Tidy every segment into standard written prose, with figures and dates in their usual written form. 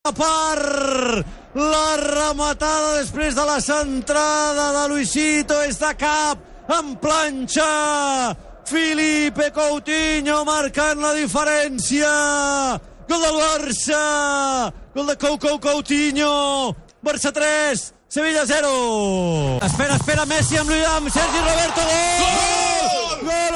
part. La rematada després de la centrada de Luisito és de cap, en planxa. Filipe Coutinho marcant la diferència. Gol del Barça. Gol de Coutinho. Barça 3, Sevilla 0. Espera, Messi amb Sergi Roberto. Gol! Gol!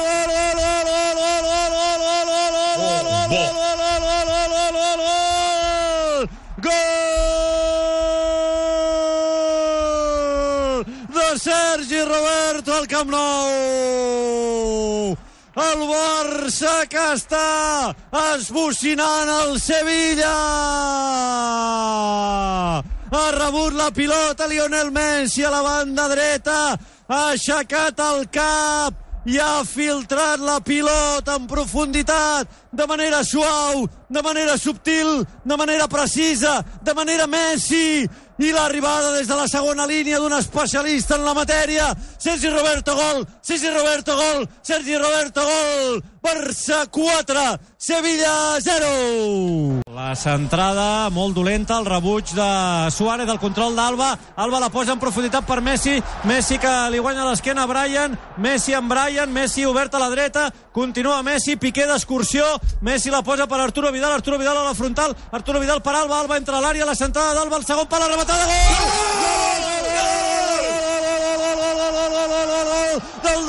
De Sergi Roberto al Camp Nou. El Barça que està esbocinant el Sevilla. Ha rebut la pilota Lionel Messi a la banda dreta, ha aixecat el cap i ha filtrat la pilota en profunditat, de manera suau, de manera subtil, de manera precisa, de manera Messi. I l'arribada des de la segona línia d'un especialista en la matèria. Sergi Roberto, gol! Sergi Roberto, gol! Sergi Roberto, gol! Barça 4, Sevilla 0. La centrada molt dolenta, el rebuig de Suárez, el control d'Alba. Alba la posa en profunditat per Messi. Messi que li guanya l'esquena a Brian. Messi amb Brian. Messi obert a la dreta. Continua Messi. Piqué d'excursió. Messi la posa per Arturo Vidal. Arturo Vidal a la frontal. Arturo Vidal per Alba. Alba entra a l'àrea. La centrada d'Alba. El segon pal, la rematada. Gol! Del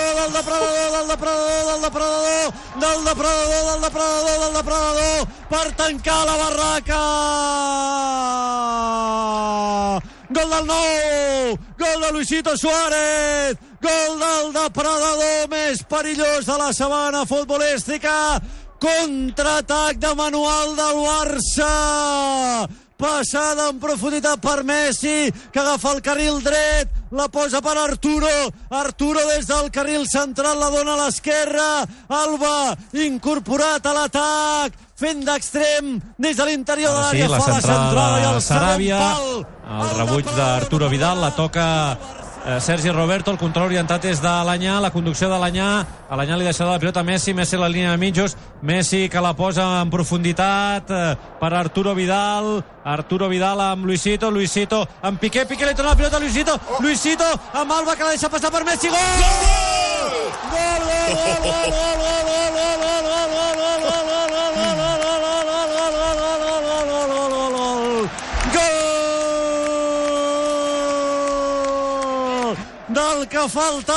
depredador per tancar la barraca. Gol del Nou, gol de Luisito Suárez, gol del depredador més perillós de la sabana futbolística. Contraatac de manual del Barça. Passada en profunditat per Messi, que agafa el carril dret, la posa per Arturo. Arturo des del carril central la dona a l'esquerra. Alba incorporat a l'atac, fent d'extrem des de l'interior de l'àrea. La centrada i el Saràbia, el rebuig d'Arturo Vidal, la toca Sergi Roberto, el control orientat és de l'Anyà, la conducció de l'Anyà. A l'Anyà li deixarà la pilota a Messi, Messi a la línia de mitjos, Messi que la posa en profunditat per Arturo Vidal. Arturo Vidal amb Luisito, Luisito amb Piqué, Piqué li torna la pilota a Luisito, Luisito amb Alba que la deixa passar per Messi. Gol! Gol! Del que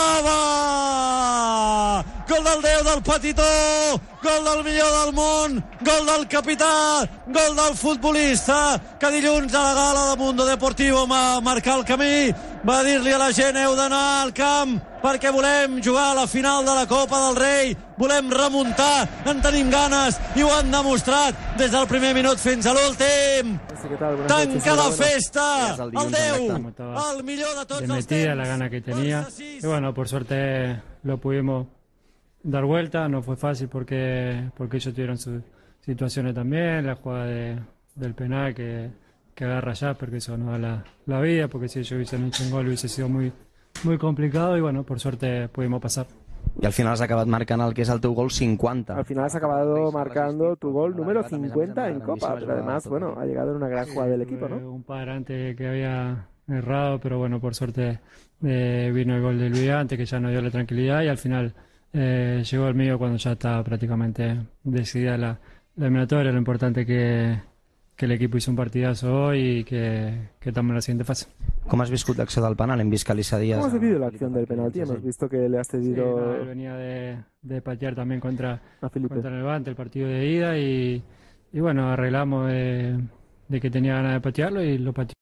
faltava. Gol del Déu, del Petitó, gol del millor del món, gol del capità, gol del futbolista que dilluns a la gala de Mundo Deportivo va marcar el camí, va dir-li a la gent: heu d'anar al camp perquè volem jugar a la final de la Copa del Rei, volem remuntar, en tenim ganes i ho han demostrat des del primer minut fins a l'últim. Tanca la festa, el Déu, el millor de tots els temps. La gana que tenía y bueno, por suerte lo pudimos dar vuelta. No fue fácil porque ellos tuvieron sus situaciones también, la jugada del penal que agarra ya, porque eso no da la vida, porque si ellos hubiesen hecho un gol hubiese sido muy complicado y bueno, por suerte pudimos pasar. Y al final has acabado marcando el que es el teu gol 50. Al final has acabado marcando tu gol número 50 en Copa, pero además, bueno, ha llegado en una gran jugada del equipo, ¿no? Un par antes que había errado, pero bueno, por suerte vino el gol de Luis antes, que ya nos dio la tranquilidad, y al final llegó el mío cuando ya estaba prácticamente decidida la eliminatoria. Lo importante que el equipo hizo un partidazo hoy y que estamos en la siguiente fase. ¿Cómo has visto l'acció del penal? Hem vist que Elisa Díaz... ¿Cómo has vivido la acción del penalti? Hemos visto que le has cedido... Sí, venía de patear también contra el Levante el partido de ida y bueno, arreglamos de que tenía ganas de patearlo y lo pateó,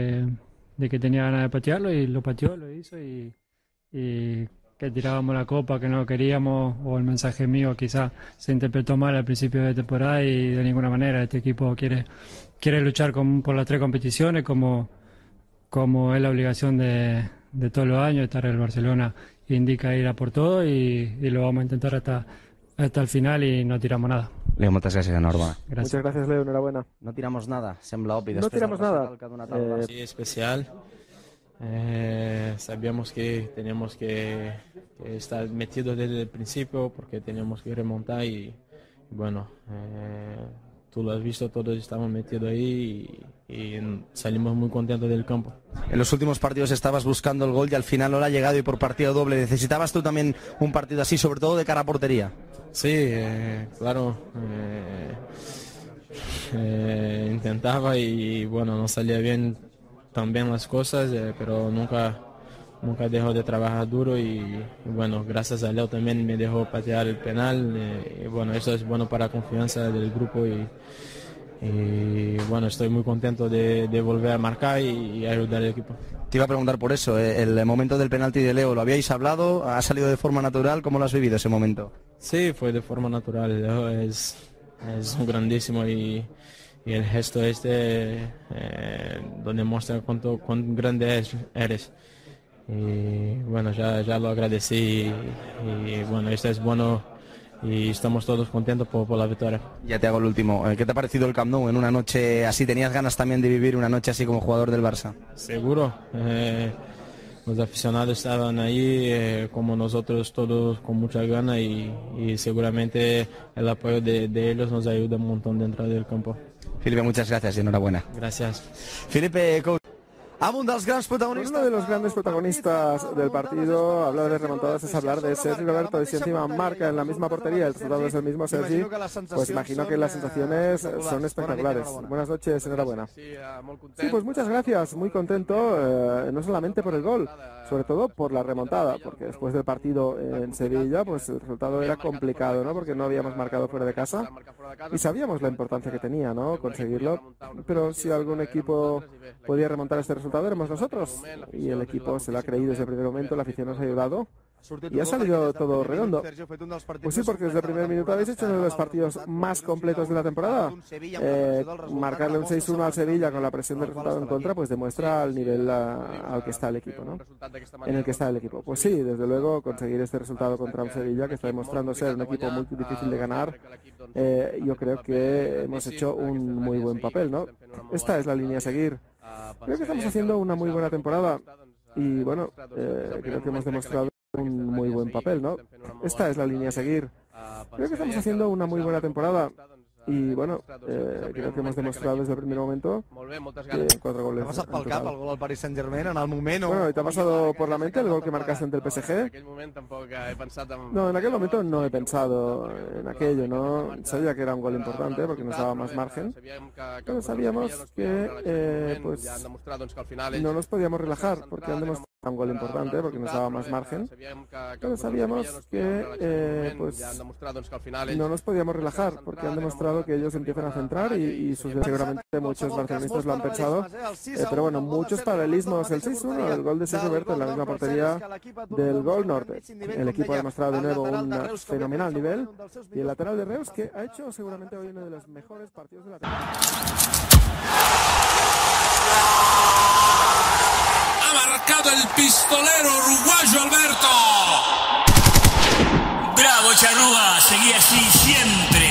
lo hizo y que tirábamos la copa, que no queríamos, o el mensaje mío quizá se interpretó mal al principio de temporada, y de ninguna manera este equipo quiere luchar por las tres competiciones como es la obligación de todos los años. Estar en el Barcelona indica ir a por todo y lo vamos a intentar hasta el final y no tiramos nada. Leo, moltes gràcies, enhorabona. Muchas gracias, Leo, enhorabuena. No tiramos nada, sembla obvi. No tiramos nada. Sí, especial. Sabíamos que teníamos que estar metidos desde el principio porque teníamos que remontar y bueno, tú lo has visto, todos estamos metidos ahí y salimos muy contentos del campo. En los últimos partidos estabas buscando el gol y al final no le ha llegado y por partido doble. ¿Necesitabas tú también un partido así, sobre todo de cara a portería? Sí, claro. Intentaba y bueno, no salía bien también las cosas, pero nunca dejó de trabajar duro y bueno, gracias a Leo también me dejó patear el penal y bueno, eso es bueno para la confianza del grupo y bueno, estoy muy contento de volver a marcar y ayudar al equipo. Te iba a preguntar por eso, el momento del penalti de Leo, ¿lo habíais hablado? ¿Ha salido de forma natural? ¿Cómo lo has vivido ese momento? Sí, fue de forma natural. Leo es un grandísimo y el gesto donde muestra cuán grande eres. Y bueno, ya lo agradecí y bueno, esto es bueno y estamos todos contentos por la victoria. Ya te hago el último. ¿Qué te ha parecido el Camp Nou en una noche así? ¿Tenías ganas también de vivir una noche así como jugador del Barça? Seguro. Los aficionados estaban ahí como nosotros todos con mucha gana y seguramente el apoyo de ellos nos ayuda un montón dentro del campo. Felipe, muchas gracias y enhorabuena. Gracias. Felipe, coach. Uno de los grandes protagonistas del partido, hablar de remontadas es hablar de Sergi Roberto, y si encima marca en la misma portería, el resultado es el mismo, Sergi, pues imagino que las sensaciones son espectaculares. Buenas noches, enhorabuena. Sí, pues muchas gracias, muy contento, no solamente por el gol, sobre todo por la remontada, porque después del partido en Sevilla, pues el resultado era complicado, ¿no? Porque no habíamos marcado fuera de casa y sabíamos la importancia que tenía, ¿no? Conseguirlo, pero si algún equipo podía remontar este resultado éramos nosotros y el equipo se lo ha creído desde el primer momento, la afición nos ha ayudado y ha salido todo redondo. Pues sí, porque desde el primer minuto habéis hecho uno de los partidos más completos de la temporada. Marcarle un 6-1 al Sevilla con la presión del resultado en contra, pues demuestra el nivel al que está el equipo, ¿no? En el que está el equipo. Pues sí, desde luego conseguir este resultado contra un Sevilla que está demostrando ser un equipo muy difícil de ganar, yo creo que hemos hecho un muy buen papel, ¿no? Esta es la línea a seguir. Creo que estamos haciendo una muy buena temporada y bueno, creo que hemos demostrado un muy buen papel, ¿no? Esta es la línea a seguir. Creo que estamos haciendo una muy buena temporada y bueno, creo que hemos demostrado desde el primer momento que 4 goles. ¿T'ha passat pel cap el gol al Paris Saint-Germain en el moment o...? Bueno, ¿y te ha pasado por la mente el gol que marcaste ante el PSG? No, en aquel momento no he pensado en aquello, ¿no? Sabía que era un gol importante porque nos daba más margen, pero sabíamos que pues no nos podíamos relajar porque han demostrado un gol importante porque nos daba más margen, pero sabíamos que pues no nos podíamos relajar porque han demostrado que ellos empiezan a centrar y seguramente muchos barcelonistas lo han pensado, pero bueno, muchos paralelismos. El 6-1, el gol de Sergi Roberto en la misma portería del gol norte. El equipo ha demostrado de nuevo un fenomenal nivel y el lateral de Reus que ha hecho seguramente hoy uno de los mejores partidos de la temporada. Ha marcado el pistolero uruguayo Alberto. Bravo Charrúa, seguí así siempre.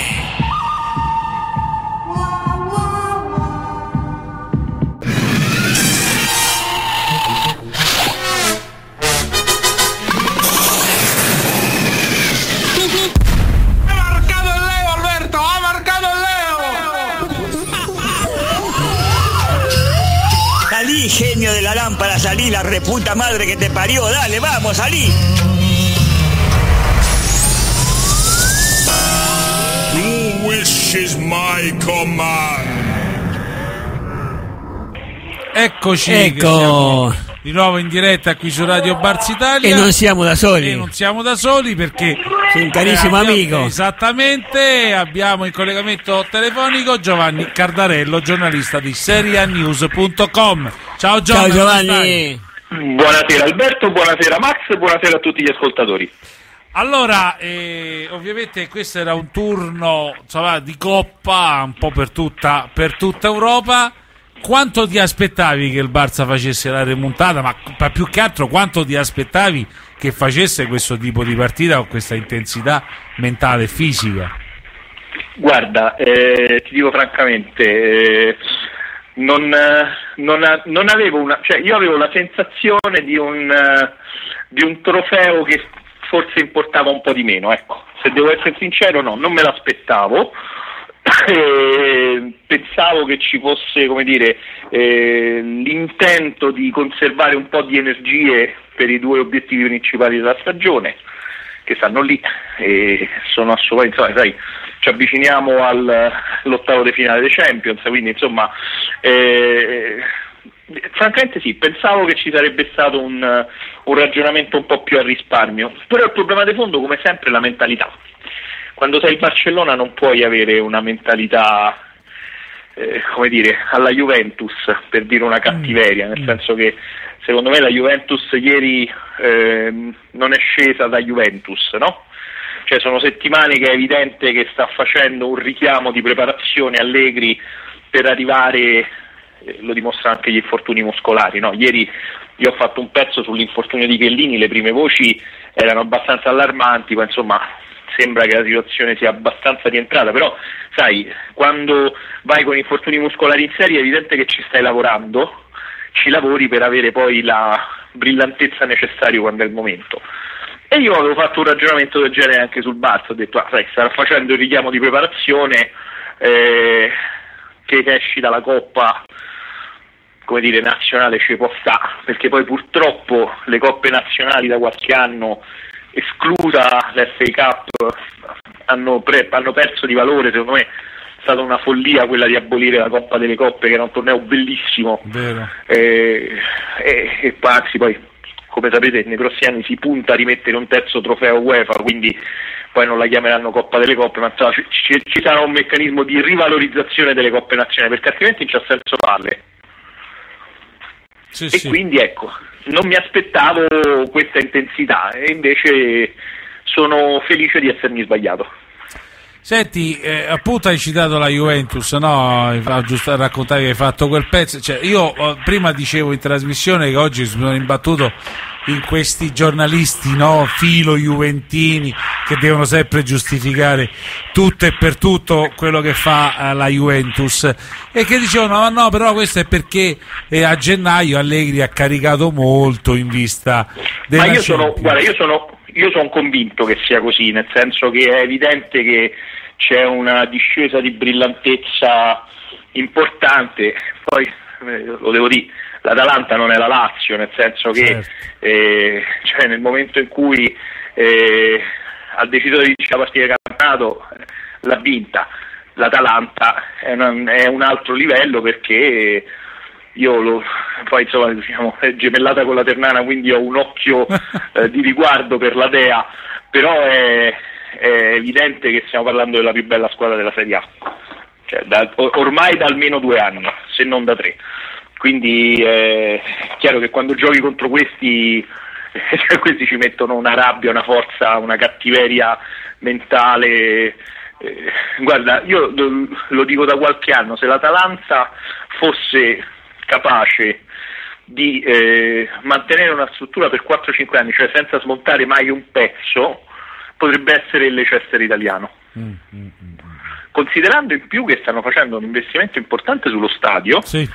Salí, genio de la lámpara, salí, la reputa madre que te parió, dale, vamos, salí. Your wish is my command. Eccoci, ecco, di nuovo in diretta qui su Radio Barça Italia. E non siamo da soli. E non siamo da soli perché un carissimo amico. Esattamente, abbiamo in collegamento telefonico Giovanni Cardarello, giornalista di serianews.com. Ciao Giovanni. Ciao Giovanni. Buonasera Alberto, buonasera Max, buonasera a tutti gli ascoltatori. Allora, ovviamente questo era un turno, insomma, di Coppa un po' per tutta Europa. Quanto ti aspettavi che il Barça facesse la remontata, ma più che altro quanto ti aspettavi che facesse questo tipo di partita con questa intensità mentale e fisica? Guarda, ti dico francamente, non avevo cioè io avevo la sensazione di un trofeo che forse importava un po' di meno, ecco, se devo essere sincero no, non me l'aspettavo. Pensavo che ci fosse, come dire, l'intento di conservare un po' di energie per i due obiettivi principali della stagione, che stanno lì e sono assolutamente, sai, ci avviciniamo all'ottavo di finale dei Champions, quindi insomma francamente sì, pensavo che ci sarebbe stato un ragionamento un po' più a risparmio, però il problema di fondo, come sempre, è la mentalità. Quando sei il Barcellona non puoi avere una mentalità come dire, alla Juventus, per dire una cattiveria, nel senso che secondo me la Juventus ieri non è scesa da Juventus, no? Cioè sono settimane che è evidente che sta facendo un richiamo di preparazione Allegri per arrivare, lo dimostrano anche gli infortuni muscolari, no? Ieri io ho fatto un pezzo sull'infortunio di Chiellini, le prime voci erano abbastanza allarmanti, ma insomma sembra che la situazione sia abbastanza rientrata, però sai, quando vai con infortuni muscolari in serie è evidente che ci stai lavorando, ci lavori per avere poi la brillantezza necessaria quando è il momento. E io avevo fatto un ragionamento del genere anche sul Barça, ho detto, sai, starà facendo il richiamo di preparazione, che esci dalla Coppa, come dire, nazionale ci può stare, perché poi purtroppo le coppe nazionali da qualche anno, esclusa l'FA Cup, hanno perso di valore. Secondo me è stata una follia quella di abolire la Coppa delle Coppe, che era un torneo bellissimo, e anzi poi, come sapete, nei prossimi anni si punta a rimettere un terzo trofeo UEFA, quindi poi non la chiameranno Coppa delle Coppe, ma ci sarà un meccanismo di rivalorizzazione delle coppe nazionali, perché altrimenti non c'ha senso farle. Sì. Quindi ecco, non mi aspettavo questa intensità e invece sono felice di essermi sbagliato. Senti, appunto hai citato la Juventus, no? Giusto raccontare che hai fatto quel pezzo. Cioè, io prima dicevo in trasmissione che oggi sono imbattuto in questi giornalisti, no, filo juventini, che devono sempre giustificare tutto e per tutto quello che fa la Juventus, e che dicevano no, però questo è perché a gennaio Allegri ha caricato molto in vista della io sono convinto che sia così, nel senso che è evidente che c'è una discesa di brillantezza importante. Poi lo devo dire, l'Atalanta non è la Lazio, nel senso che cioè nel momento in cui ha deciso di vincere la partita di campionato, l'ha vinta. L'Atalanta è un altro livello, perché poi insomma, diciamo, è gemellata con la Ternana, quindi ho un occhio di riguardo per la Dea, però è evidente che stiamo parlando della più bella squadra della Serie A, cioè, ormai da almeno 2 anni, se non da 3. Quindi è chiaro che quando giochi contro questi ci mettono una rabbia, una forza, una cattiveria mentale. Guarda, io lo dico da qualche anno, se l'Atalanta fosse capace di mantenere una struttura per 4-5 anni, cioè senza smontare mai un pezzo, potrebbe essere il Leicester italiano. Considerando in più che stanno facendo un investimento importante sullo stadio, sì.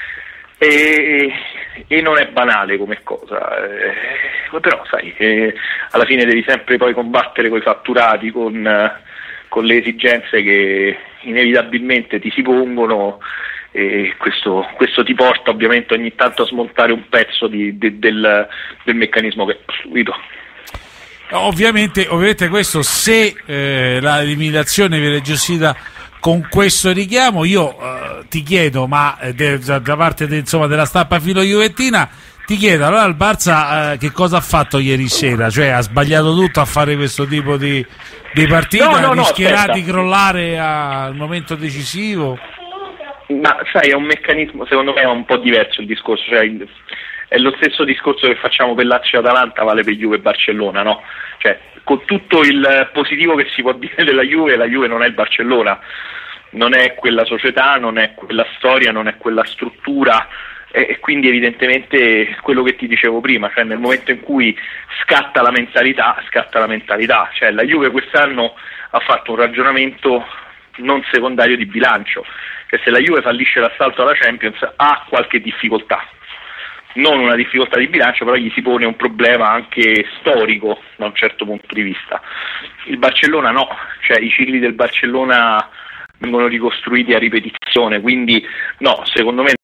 E non è banale come cosa, però sai, alla fine devi sempre poi combattere coi fatturati, con le esigenze che inevitabilmente ti si pongono, e questo ti porta ovviamente ogni tanto a smontare un pezzo del meccanismo che è costruito. Ovviamente questo, se la eliminazione viene gestita con questo richiamo, io ti chiedo, ma da parte della stampa filo-juventina, ti chiedo, allora il Barça che cosa ha fatto ieri sera? Cioè ha sbagliato tutto a fare questo tipo di partita, rischierà di crollare al momento decisivo? Ma sai, è un meccanismo, secondo me è un po' diverso il discorso, cioè è lo stesso discorso che facciamo per Lazio e Atalanta, vale per Juve e Barcellona, no? Cioè, con tutto il positivo che si può dire della Juve, la Juve non è il Barcellona, non è quella società, non è quella storia, non è quella struttura, e quindi evidentemente quello che ti dicevo prima, cioè nel momento in cui scatta la mentalità, cioè la Juve quest'anno ha fatto un ragionamento non secondario di bilancio, che se la Juve fallisce l'assalto alla Champions ha qualche difficoltà, non una difficoltà di bilancio, però gli si pone un problema anche storico da un certo punto di vista. Il Barcellona no, cioè i cicli del Barcellona vengono ricostruiti a ripetizione, quindi no, secondo me